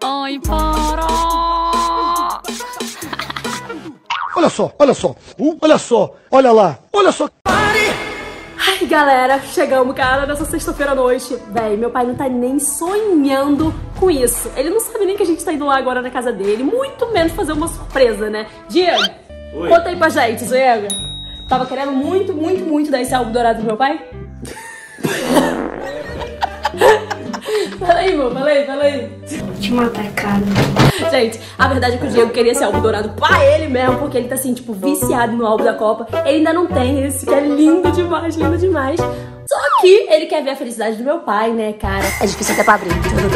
Ai, para! Olha só, olha só, olha só, olha lá, olha só. Ai, galera, chegamos, cara, nessa sexta-feira à noite. Véi, meu pai não tá nem sonhando com isso. Ele não sabe nem que a gente tá indo lá agora na casa dele, muito menos fazer uma surpresa, né? Diego, oi. Conta aí pra gente, Diego. Tava querendo muito dar esse álbum dourado do meu pai? Fala aí, amor, fala aí. Vou te matar, cara. Gente, a verdade é que o Diego queria esse álbum dourado pra ele mesmo, porque ele tá assim, tipo, viciado no álbum da Copa. Ele ainda não tem esse, que é lindo demais, lindo demais. Só que ele quer ver a felicidade do meu pai, né, cara? É difícil até pra abrir.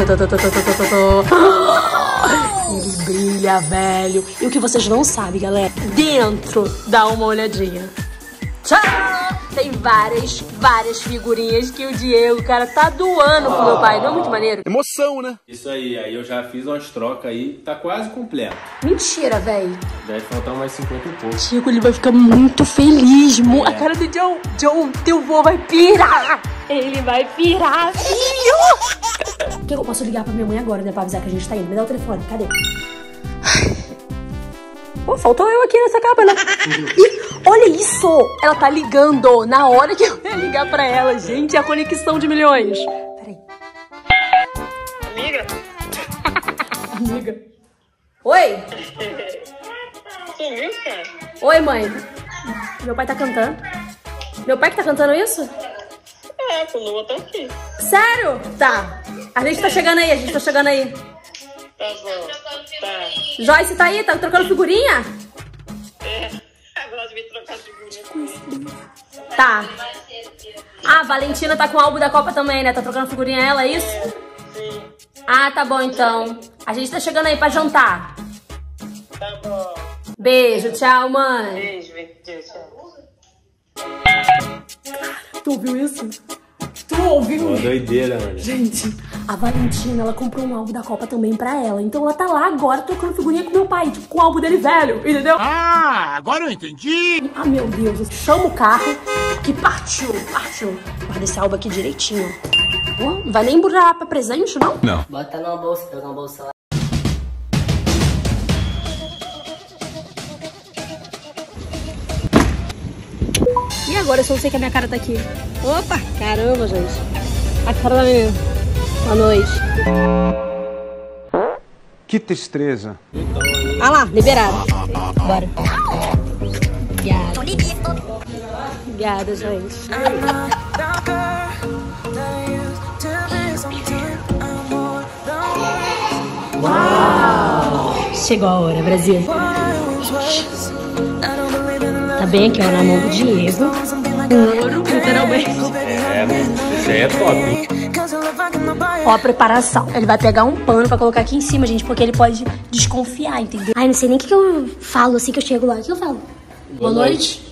Ele brilha, velho. E o que vocês não sabem, galera, dentro, dá uma olhadinha. Tchau! Tem várias figurinhas que o Diego, cara, tá doando pro meu pai. Não é muito maneiro? Emoção, né? Isso aí eu já fiz umas trocas aí, tá quase completo. Mentira, velho. Deve faltar mais 50 e pouco. Diego, ele vai ficar muito feliz. A cara do John, teu vô vai pirar. Ele vai pirar, filho. O que eu posso ligar pra minha mãe agora, né, pra avisar que a gente tá indo? Me dá o telefone, cadê? Pô, faltou eu aqui nessa capa, né? E olha isso! Ela tá ligando na hora que eu ia ligar pra ela. Gente, a conexão de milhões. Peraí. Amiga. Oi? Sumiu, cara? Oi, mãe. Meu pai tá cantando. Meu pai que tá cantando isso? É, quando eu botar aqui. Sério? Tá. A gente tá chegando aí, Tá bom. Tá. Joyce tá aí? Tá trocando figurinha? É. Agora de me trocar figurinha. Tá. Ah, Valentina tá com o álbum da Copa também, né? Tá trocando figurinha ela, é isso? Sim. Ah, tá bom então. A gente tá chegando aí pra jantar. Tá bom. Beijo, tchau, mãe. Beijo, tchau. Tu ouviu isso? Tu ouviu? Uma doideira, mano. Gente, a Valentina, ela comprou um álbum da Copa também pra ela. Então ela tá lá agora trocando figurinha com meu pai, tipo, com o álbum dele velho, entendeu? Ah, agora eu entendi. Ah, meu Deus, chama o carro que partiu. Guarda esse álbum aqui direitinho. Pô, não vai nem embrulhar pra presente, não? Não. Bota numa bolsa, pega uma bolsa lá. E agora eu só sei que a minha cara tá aqui. Opa, caramba, gente. A cara da menina. Boa noite. Que tristeza. Ah lá, liberado. Bora. Obrigada, gente. Uau! Chegou a hora, Brasil. Tá bem aqui, ó, na mão do Diego. Ouro, literalmente. Isso aí é top, hein? Ó a preparação. Ele vai pegar um pano pra colocar aqui em cima, gente, porque ele pode desconfiar, entendeu? Ai, não sei nem o que eu falo assim que eu chego lá. O que eu falo? Boa noite.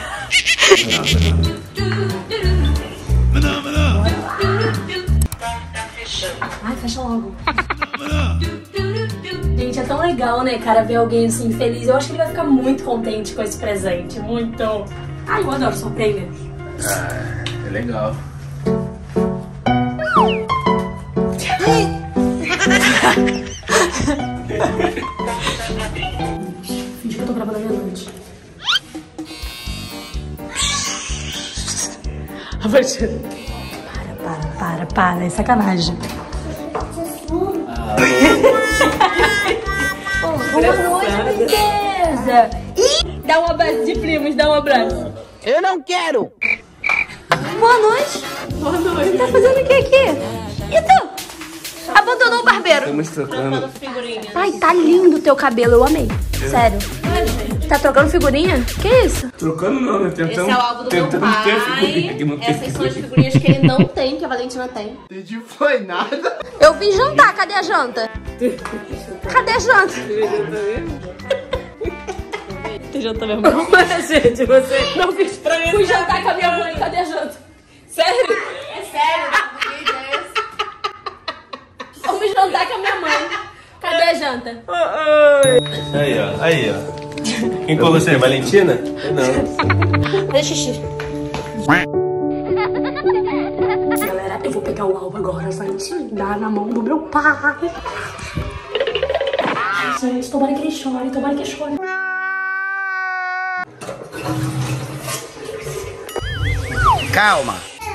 Ai, fecha logo. Gente, é tão legal, né, cara, ver alguém assim feliz. Eu acho que ele vai ficar muito contente com esse presente. Muito. Ai, eu adoro surpresa. Ah, é legal. Finge que eu tô trabalhando à noite. Para, é sacanagem. Boa noite, princesa. Dá um abraço de primos, dá um abraço. Eu não quero. Boa noite. Boa noite. Você tá fazendo o que aqui? E tu? Abandonou o barbeiro. Estamos trocando. Ai, tá lindo o teu cabelo, eu amei. Sério. Tá trocando figurinha? Que isso? Trocando não, né? Tentando, Esse é o álbum do meu pai. Essas são as figurinhas que ele não tem, que a Valentina tem. Entendi, foi nada. Eu vim jantar, cadê a janta? Cadê a janta? Tem janta mesmo? Não, gente, você não fez pra mim. Fui jantar com a minha mãe, cadê a janta? Sério? É sério, vamos jantar com a minha mãe. Cadê a janta? Aí, ó. Quem com você? Valentina? Não. Deixa xixi. Galera, eu vou pegar o álbum agora, vai te dar na mão do meu pai. Gente, tomara que ele chore, tomara que ele chore. Calma.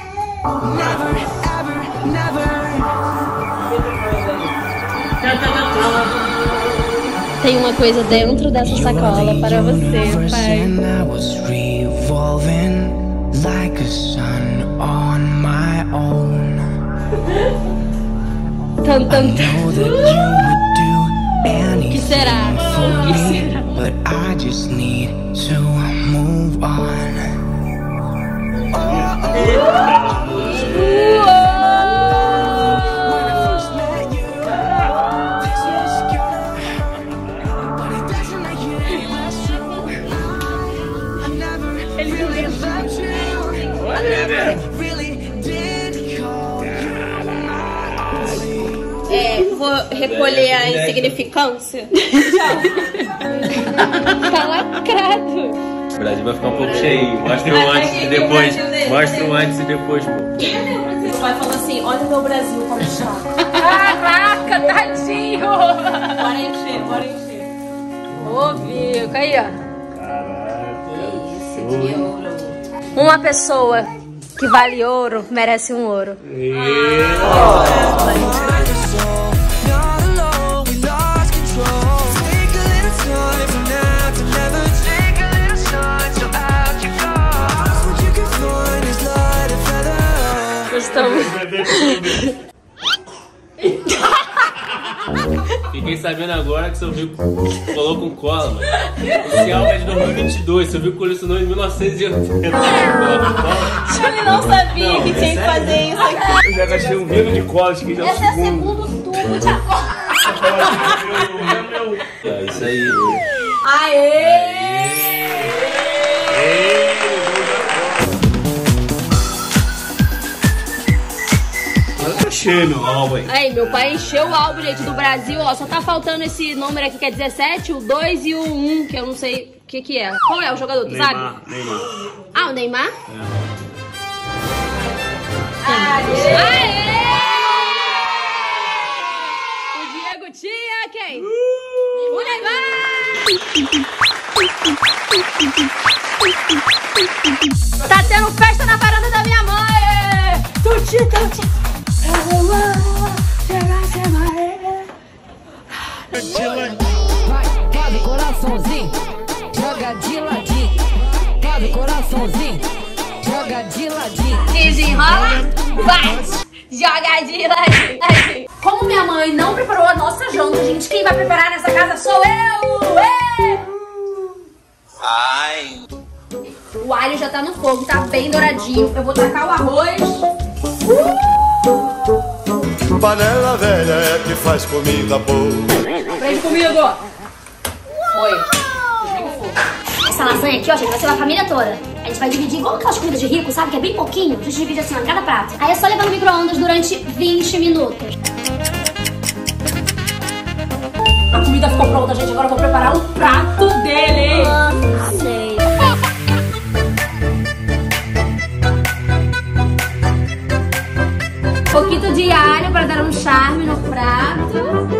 Tem uma coisa dentro dessa sacola para você, pai. Tan, tan, tan. O que será? O que será? Vou recolher a insignificância. Tá lacrado. O Brasil vai ficar um pouco cheio. Mostra um antes e depois. Mostra um antes e depois, pô. Meu pai falou assim, olha o meu Brasil como está. Caraca, tadinho. Bora encher, bora encher. Ô, Vico, aí, ó. Isso, que ouro. Uma pessoa que vale ouro merece um ouro. Gostamos. Fiquei sabendo agora que seu Vico colou com cola, mano. Esse álbum é de 2022, seu Vico colecionou em 1980. Ele não sabia que tinha que fazer isso aqui. Eu já gastei um vidro de cola, acho que já é o Esse é o segundo. segundo tubo de acordo. É isso aí. Aê! Tá cheio meu álbum aí. Aí, meu pai encheu o álbum, gente, do Brasil, ó. Só tá faltando esse número aqui que é 17, o 2 e o 1, que eu não sei o que é. Qual é o jogador, tu sabe? Neymar. Ah, o Neymar? Aê! Aê! O Diego tinha quem? O Neymar! Tá tendo festa na varanda da minha mãe! Tuti, tuti! Vai, faz o coraçãozinho, joga de ladinho. Faz o coraçãozinho, joga de ladinho. Desenrola, vai, joga de ladinho. Como minha mãe não preparou a nossa janta, gente, quem vai preparar nessa casa sou eu! Ai. O alho já tá no fogo, tá bem douradinho. Eu vou tacar o arroz. Panela velha é que faz comida boa. Vem comigo! Oi. Essa lasanha aqui, ó, gente, vai ser uma família toda. A gente vai dividir igual aquelas comidas de rico, sabe? Que é bem pouquinho. A gente divide assim, ó, em cada prato. Aí é só levar no micro-ondas durante 20 minutos. A comida ficou pronta, gente. Agora eu vou preparar o prato dele. Sei. Um pouquinho de alho para dar um charme no prato.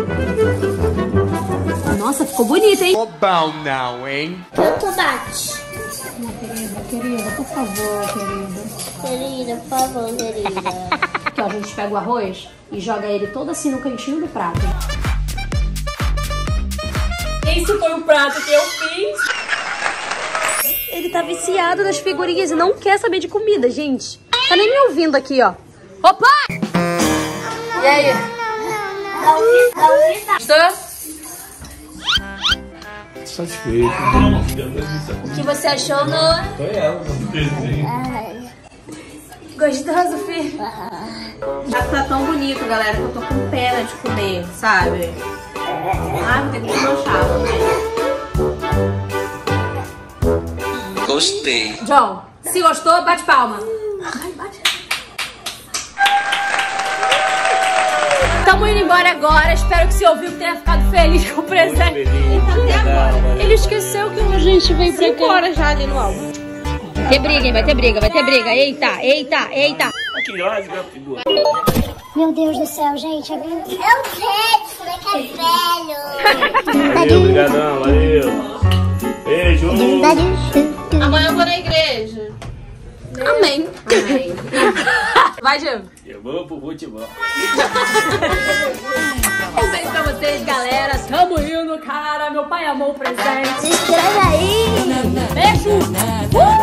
Nossa, ficou bonito, hein? Bom não, hein? Tomate. Querida, por favor, querida. Querida, por favor, querida. Aqui, ó, a gente pega o arroz e joga ele todo assim no cantinho do prato. Esse foi o prato que eu fiz. Ele tá viciado nas figurinhas e não quer saber de comida, gente. Tá nem me ouvindo aqui, ó. Opa! E aí? Gostou? Satisfeito. O que você achou, Noah? Foi ela, no desenho. Gostoso, filho? Já tá tão bonito, galera, que eu tô com pena de comer, sabe? Ah, vou ter que desmanchar também. Gostei. John, se gostou, bate palma. Tamo indo embora agora. Espero que você ouviu que tenha ficado feliz com o presente. Até agora. Ele esqueceu que a gente veio pra cá. 5 horas já ali no álbum. Vai ter briga, hein? Vai ter briga, vai ter briga. Eita, eita, eita. Meu Deus do céu, gente. Eu sei, como é que é velho. Valeu, obrigadão, valeu. Beijo. Amanhã eu vou na igreja. Amém. Amém. Vai, Diego. Eu vou pro futebol. Um beijo pra vocês, galera. Tamo indo, cara. Meu pai amou o presente. Se inscreve aí. Beijo.